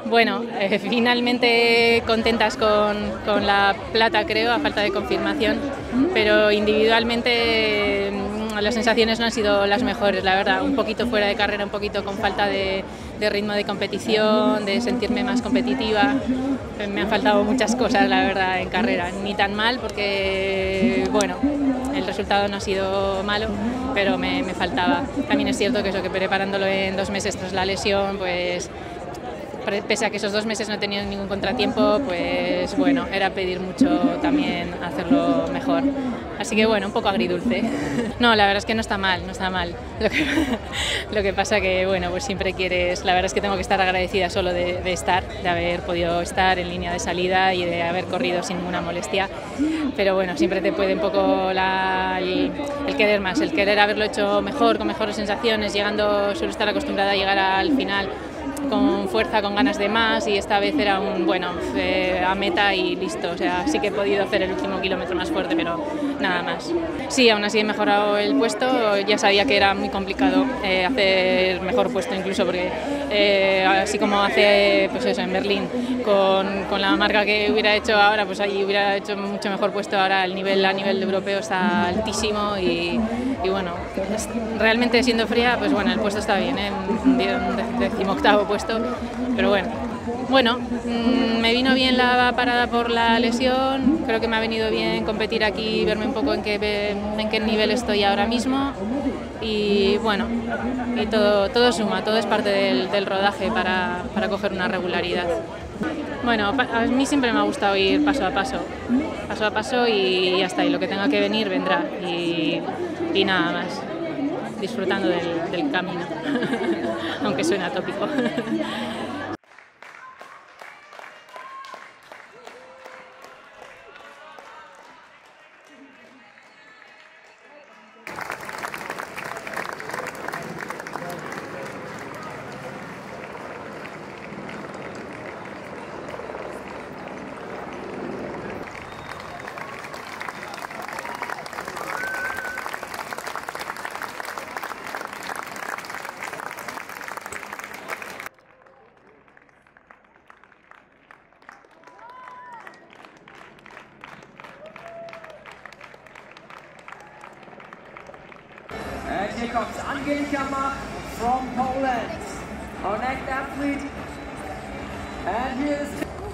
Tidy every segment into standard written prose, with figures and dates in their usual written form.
Bueno, finalmente contentas con la plata, creo, a falta de confirmación, pero individualmente las sensaciones no han sido las mejores, la verdad. Un poquito fuera de carrera, un poquito con falta de ritmo de competición, de sentirme más competitiva. Me han faltado muchas cosas, la verdad, en carrera. Ni tan mal porque, bueno, el resultado no ha sido malo, pero me faltaba. También es cierto que eso, que preparándolo en 2 meses tras la lesión, pues pese a que esos 2 meses no he tenido ningún contratiempo, pues bueno, era pedir mucho también hacerlo mejor. Así que bueno, un poco agridulce. No, la verdad es que no está mal, no está mal. Lo que pasa que, bueno, pues siempre quieres, la verdad es que tengo que estar agradecida solo de estar, de haber podido estar en línea de salida y de haber corrido sin ninguna molestia. Pero bueno, siempre te puede un poco el querer más, el querer haberlo hecho mejor, con mejores sensaciones, llegando, suelo estar acostumbrada a llegar al final con fuerza, con ganas de más, y esta vez era a meta y listo. O sea, sí que he podido hacer el último kilómetro más fuerte, pero nada más. Sí, aún así he mejorado el puesto. Ya sabía que era muy complicado hacer mejor puesto, incluso porque así como hace, pues eso, en Berlín, con la marca que hubiera hecho ahora, pues allí hubiera hecho mucho mejor puesto. Ahora el nivel a nivel europeo está altísimo y bueno, realmente siendo fría, pues bueno, el puesto está bien, un 18º puesto, pero bueno, me vino bien la parada por la lesión. Creo que me ha venido bien competir aquí, verme un poco en qué nivel estoy ahora mismo, y bueno, y todo suma, todo es parte del rodaje para coger una regularidad. Bueno, a mí siempre me ha gustado ir paso a paso y hasta ahí, lo que tenga que venir vendrá, y nada más, disfrutando del camino, aunque suene atópico. And here comes Angelika Mach from Poland, our next athlete. And here's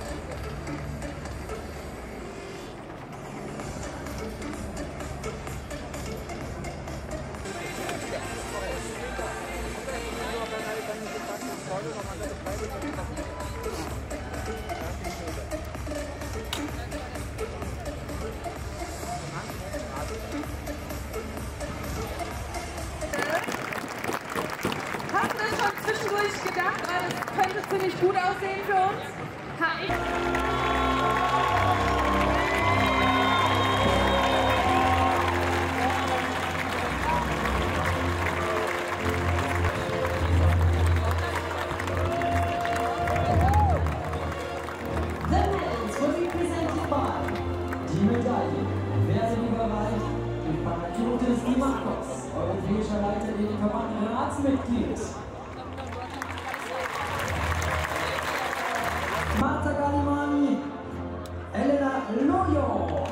zwischendurch gedacht, das könnte ziemlich gut aussehen für uns. The medals will be presented by die Medaillen werden überreicht durch Panagiotis Dimakos, europäischer Leiter im Verband Ratsmitglied. Marta Galimani, Elena Loyo.